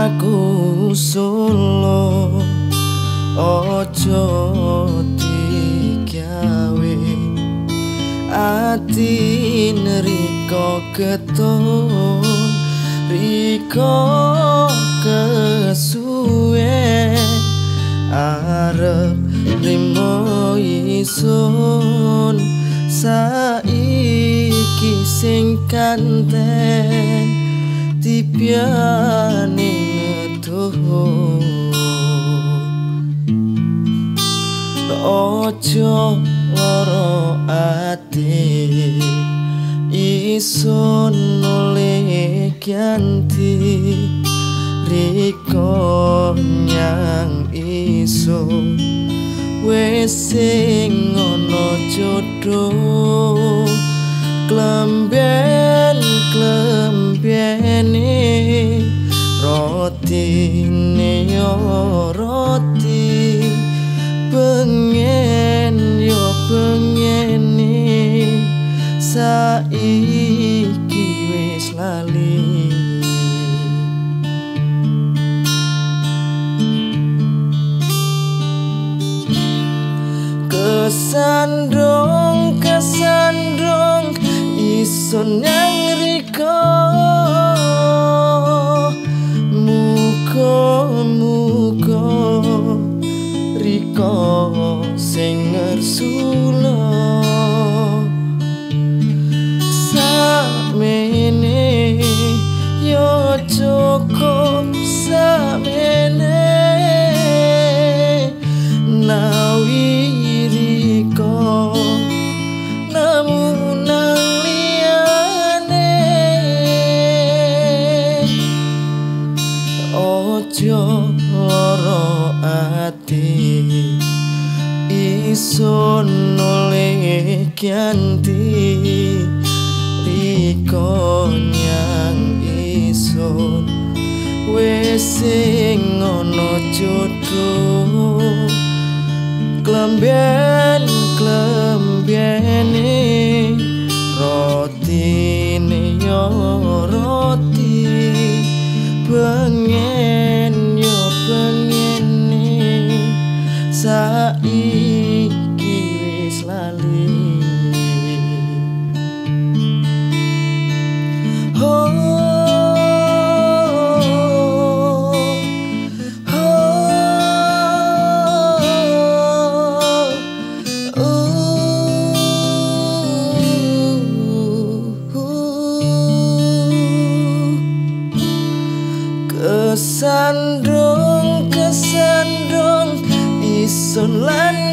aku solo ojo digawe ati neriko keton riko kesuwe arep rimo isun saiki sing kanten tipiane ngetuh ojo loro ati isun oleh ganti riko nyang isun wes sing ono jodoh klembene roti yo roti pengen yo pengene saiki wis lali kesandung isun yang riko muga riko sing ngersula samene yo cukup samene nawi riko namun nang liyane ojo loro ati isun oleh ganti riko nyang isun wes sing ono jodoh klembene roti yo roti pengen yo pengene saiki wis lali kesandung isun lan